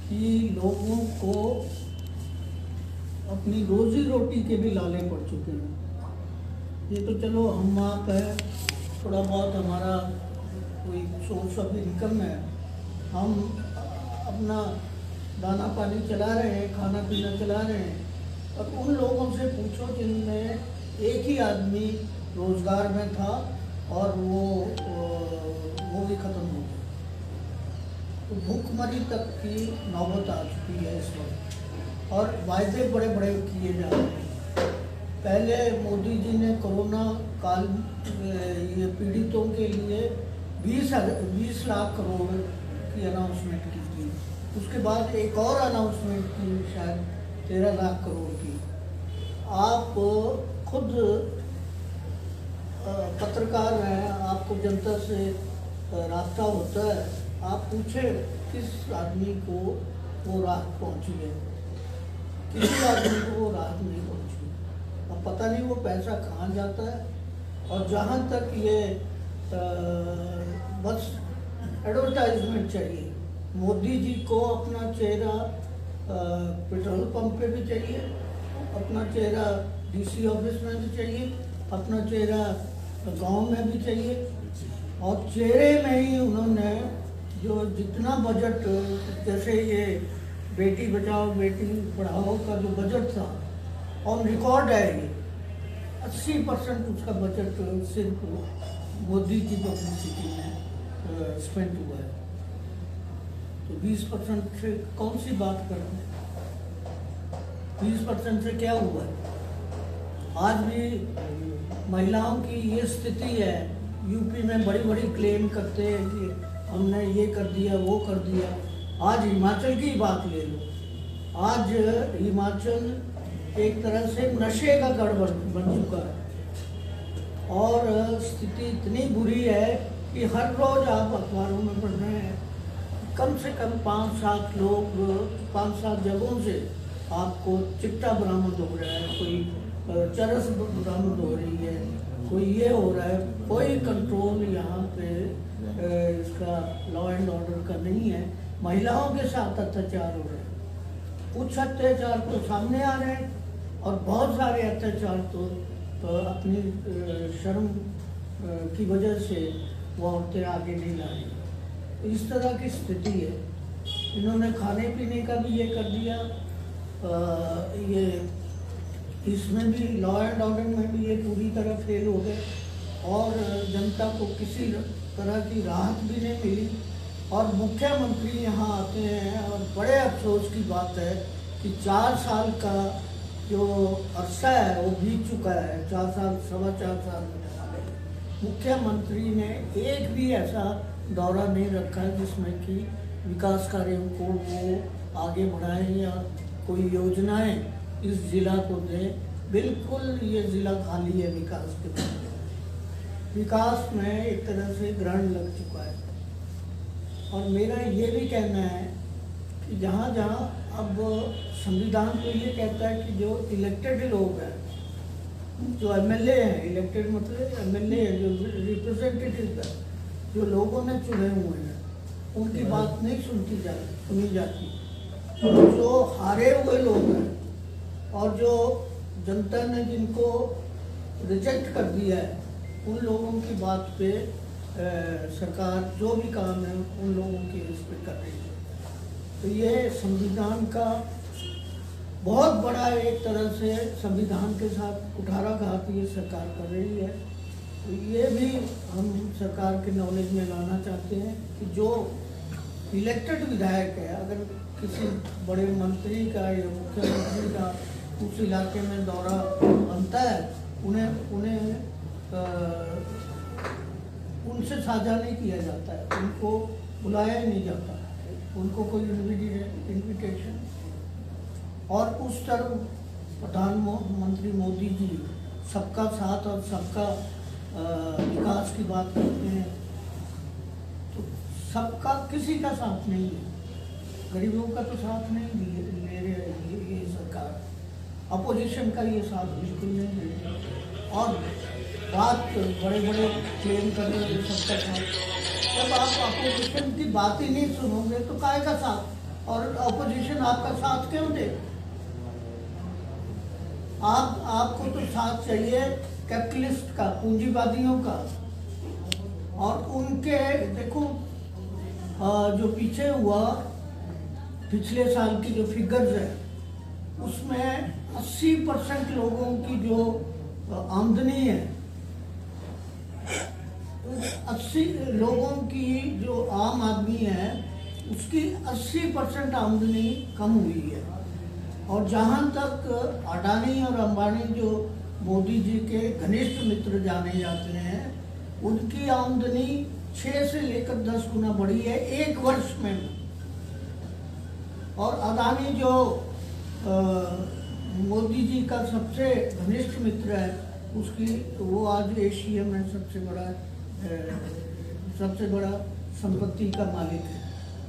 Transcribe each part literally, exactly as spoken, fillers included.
कि लोगों को अपनी रोजी रोटी के भी लाले पड़ चुके हैं। ये तो चलो हम आप है, थोड़ा बहुत हमारा कोई सोर्स ऑफ इनकम है, हम अपना दाना पानी चला रहे हैं, खाना पीना चला रहे हैं। और उन लोगों से पूछो जिनमें एक ही आदमी रोजगार में था और वो वो भी ख़त्म हो गया, तो भूखमरी तक की नौबत आ चुकी है इस वक्त। और वायदे बड़े बड़े किए जा रहे हैं। पहले मोदी जी ने कोरोना काल ये पीड़ितों के लिए बीस बीस लाख करोड़ की अनाउंसमेंट की थी। उसके बाद एक और अनाउंसमेंट की शायद तेरह लाख करोड़ की। आप खुद पत्रकार हैं, आपको जनता से रास्ता होता है, आप पूछे किस आदमी को वो राहत पहुंची है? किसी आदमी को वो राहत नहीं पहुंची। अब पता नहीं वो पैसा कहाँ जाता है। और जहाँ तक ये आ, बस एडवर्टाइजमेंट चाहिए, मोदी जी को अपना चेहरा पेट्रोल पंप पे भी चाहिए, अपना चेहरा डीसी ऑफिस में भी चाहिए, अपना चेहरा गांव में भी चाहिए। और चेहरे में ही उन्होंने जो जितना बजट, जैसे ये बेटी बचाओ बेटी पढ़ाओ का जो बजट था, ऑन रिकॉर्ड है, ये अस्सी परसेंट उसका बजट सिर्फ मोदी की पब्लिसिटी में स्पेंड हुआ है। तो बीस परसेंट से कौन सी बात कर रहे हैं? बीस परसेंट से क्या हुआ है? आज भी महिलाओं की ये स्थिति है। यूपी में बड़ी बड़ी क्लेम करते हैं कि हमने ये कर दिया वो कर दिया। आज हिमाचल की बात ले लो, आज हिमाचल एक तरह से नशे का गढ़ बन चुका है। और स्थिति इतनी बुरी है कि हर रोज आप अखबारों में पढ़ रहे हैं, कम से कम पाँच सात लोग पाँच सात जगहों से आपको चिट्टा बरामद हो रहा है, कोई चरस बरामद हो रही है, कोई ये हो रहा है। कोई कंट्रोल यहाँ पे इसका लॉ एंड ऑर्डर का नहीं है। महिलाओं के साथ अत्याचार हो रहे हैं। कुछ अत्याचार तो सामने आ रहे हैं और बहुत सारे अत्याचार तो, तो अपनी शर्म की वजह से वो औरतें आगे नहीं ला रही। इस तरह की स्थिति है। इन्होंने खाने पीने का भी ये कर दिया, आ, ये इसमें भी लॉ एंड ऑर्डर में भी ये पूरी तरह फेल हो गए और जनता को किसी तरह की राहत भी नहीं मिली। और मुख्यमंत्री यहाँ आते हैं और बड़े अफसोस की बात है कि चार साल का जो अरसा है वो बीत चुका है, चार साल सवा चार साल में मुख्यमंत्री ने एक भी ऐसा दौरा नहीं रखा है जिसमें कि विकास कार्यों को वो आगे बढ़ाएं या कोई योजनाएं इस जिला को दें। बिल्कुल ये जिला खाली है विकास के बाद। विकास में एक तरह से ग्रहण लग चुका है। और मेरा ये भी कहना है कि जहाँ जहाँ अब संविधान तो ये कहता है कि जो इलेक्टेड लोग हैं, जो एमएलए हैं, इलेक्टेड मतलब एमएलए हैं, जो रिप्रेजेंटेटिव है, जो लोगों ने चुने हुए हैं, उनकी बात नहीं सुनती जा सुनी जाती। जो हारे हुए लोग हैं और जो जनता ने जिनको रिजेक्ट कर दिया है, उन लोगों की बात पे आ, सरकार जो भी काम है उन लोगों की इस पे कर रही है। तो ये संविधान का बहुत बड़ा एक तरह से संविधान के साथ कुठाराघात ये सरकार कर रही है। तो ये भी हम सरकार के नॉलेज में लाना चाहते हैं कि जो इलेक्टेड विधायक है, अगर किसी बड़े मंत्री का या मुख्यमंत्री का उस इलाके में दौरा बनता है, उन्हें उन्हें आ, उनसे साझा नहीं किया जाता है, उनको बुलाया नहीं जाता, उनको कोई इन्विटेशन। और उस तरह प्रधानमंत्री मोदी जी सबका साथ और सबका विकास की बात करते हैं, तो सबका किसी का साथ नहीं है। गरीबों का तो साथ नहीं ले रही ये सरकार, अपोजिशन का ये साथ बिल्कुल नहीं ले रही। और बात बड़े बड़े क्लेम करने के सबका साथ, जब आप अपोजिशन की बात ही नहीं सुनोगे तो काहे का साथ? और अपोजिशन आपका साथ क्यों दे? आप आपको तो साथ चाहिए कैपिटलिस्ट का, पूंजीवादियों का। और उनके देखो जो पीछे हुआ पिछले साल की जो फिगर्स है उसमें अस्सी परसेंट लोगों की जो आमदनी है, अस्सी लोगों की जो आम आदमी है उसकी अस्सी परसेंट आमदनी कम हुई है। और जहां तक अडानी और अंबानी जो मोदी जी के घनिष्ठ मित्र जाने जाते हैं, उनकी आमदनी छह से लेकर दस गुना बढ़ी है एक वर्ष में। और अडानी जो आ, मोदी जी का सबसे घनिष्ठ मित्र है, उसकी वो आज एशिया में सबसे बड़ा सबसे बड़ा संपत्ति का मालिक है।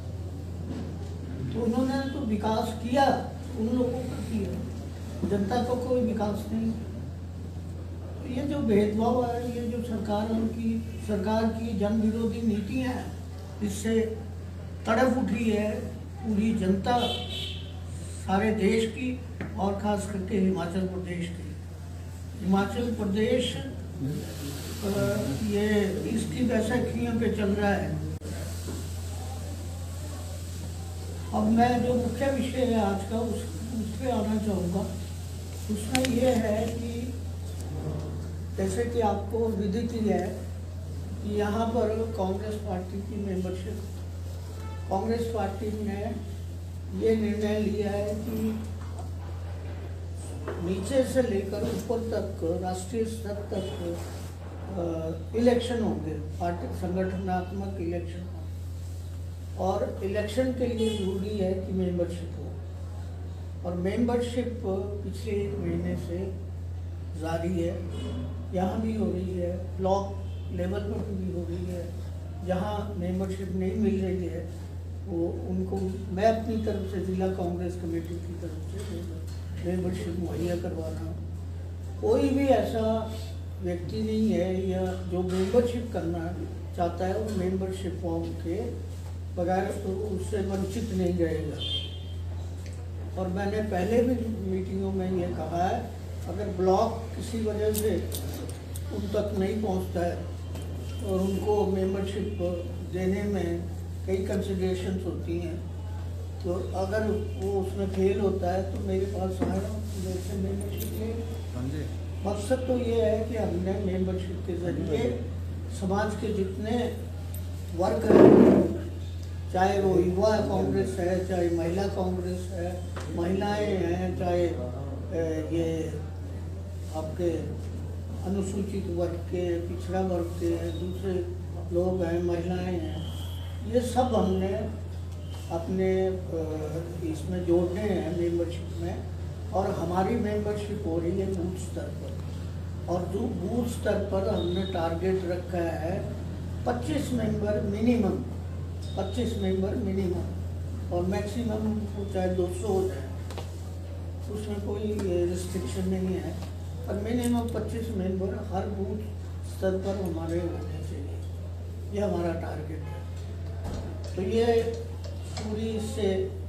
तो उन्होंने तो विकास किया, उन लोगों का किया, जनता को कोई विकास नहीं। तो ये जो भेदभाव है, ये जो सरकार उनकी सरकार की जन विरोधी नीतियां हैं, इससे तड़प उठी है पूरी जनता सारे देश की, और खास करके हिमाचल प्रदेश की। हिमाचल प्रदेश ये इसकी बैसाखियों पे चल रहा है। अब मैं जो मुख्य विषय है आज का उस उस पर आना चाहूँगा। उसमें ये है कि जैसे कि आपको विदित ही है कि यहाँ पर कांग्रेस पार्टी की मेंबरशिप, कांग्रेस पार्टी ने ये निर्णय लिया है कि नीचे से लेकर ऊपर तक राष्ट्रीय स्तर तक इलेक्शन होंगे, पार्टी संगठनात्मक इलेक्शन। और इलेक्शन के लिए जरूरी है कि मेंबरशिप हो, और मेंबरशिप पिछले एक महीने से जारी है। यहाँ भी हो रही है, ब्लॉक लेवल पर भी हो रही है। जहाँ मेंबरशिप नहीं मिल रही है वो उनको मैं अपनी तरफ से जिला कांग्रेस कमेटी की तरफ से मेंबरशिप मुहैया करवा रहा हूँ। कोई भी ऐसा व्यक्ति नहीं है या जो मेंबरशिप करना चाहता है वो मेंबरशिप फॉर्म के बगैर तो उससे वंचित नहीं रहेगा। और मैंने पहले भी मीटिंगों में ये कहा है, अगर ब्लॉक किसी वजह से उन तक नहीं पहुंचता है और उनको मेंबरशिप देने में कई कंसिडरेशंस होती हैं, तो अगर वो उसमें फेल होता है तो मेरे पास आएगा, जैसे मेंबरशिप ले। मकसद तो ये है कि हमने मेंबरशिप के जरिए समाज के जितने वर्ग हैं, चाहे वो युवा कांग्रेस है, चाहे महिला कांग्रेस है, महिलाएं हैं, चाहे ये आपके अनुसूचित वर्ग के, पिछड़ा वर्ग के हैं, दूसरे लोग हैं, महिलाएं हैं, ये सब हमने अपने इसमें जोड़ने हैं मेंबरशिप में। और हमारी मेंबरशिप हो रही है बूथ स्तर पर, और जो बूथ स्तर पर हमने टारगेट रखा है पच्चीस मेंबर मिनिमम, पच्चीस मेंबर मिनिमम, और मैक्सिमम चाहे दो सौ हो जाए, उसमें कोई रिस्ट्रिक्शन नहीं है। पर मिनिमम पच्चीस मेंबर हर बूथ स्तर पर हमारे होने चाहिए, ये हमारा टारगेट है। तो ये पूरी इससे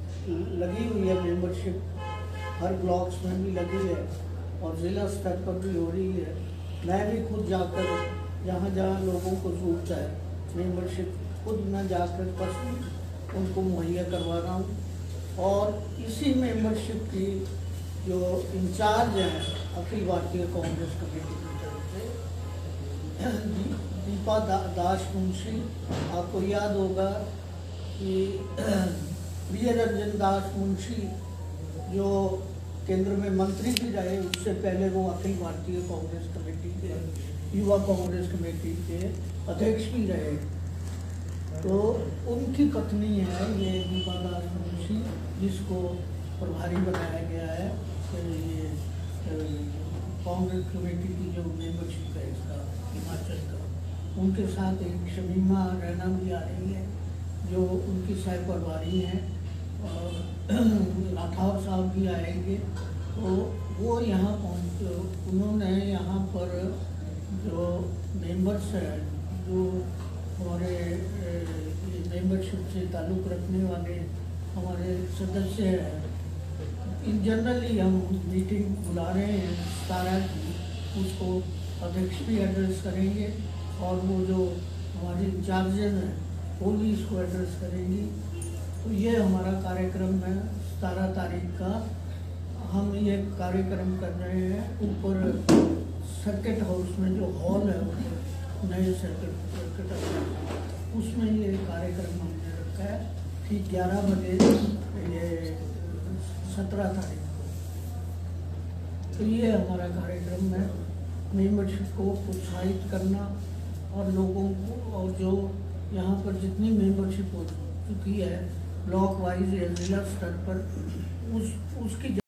लगी हुई है मेंबरशिप, हर ब्लॉक्स में भी लगी है और ज़िला स्तर पर भी हो रही है। मैं भी खुद जाकर जहाँ जहाँ लोगों को ज़रूरत है मेंबरशिप, खुद मैं जाकर पर्सनल उनको मुहैया करवा रहा हूँ। और इसी मेंबरशिप की जो इंचार्ज हैं अखिल भारतीय कांग्रेस कमेटी की तरफ से दी, दीपा दा, दास मुंशी, आपको याद होगा कि विजय रंजन दास मुंशी जो केंद्र में मंत्री भी रहे, उससे पहले वो अखिल भारतीय कांग्रेस कमेटी के, युवा कांग्रेस कमेटी के अध्यक्ष भी रहे। तो उनकी पत्नी है ये दीपा दास मुंशी, जिसको प्रभारी बनाया गया है ये कांग्रेस कमेटी की जो मेंबरशिप है इसका हिमाचल का। उनके साथ एक शमीमा रैना भी आ रही है जो उनकी सह प्रभारी हैं, और राठौर साहब भी आएंगे। तो वो यहाँ पहुँच, उन्होंने यहाँ पर जो मेंबर्स हैं, जो हमारे मेंबरशिप से ताल्लुक़ रखने वाले हमारे सदस्य हैं, इन जनरली हम मीटिंग बुला रहे हैं सतारा की, उसको अध्यक्ष भी एड्रेस करेंगे और वो जो हमारी इंचार्जन है वो भी इसको एड्रेस करेंगी। तो ये हमारा कार्यक्रम है सतारह तारीख का। हम ये कार्यक्रम कर रहे हैं ऊपर सर्किट हाउस में, जो हॉल है नए सर्किट सर्किट हाउस, उसमें ये कार्यक्रम हमने रखा है कि ग्यारह बजे ये सत्रह तारीख को। तो ये हमारा कार्यक्रम है, मेंबरशिप को प्रोत्साहित करना और लोगों को, और जो यहाँ पर जितनी मेंबरशिप हो चुकी है ब्लॉक वाइज या जिला स्तर पर, उस उसकी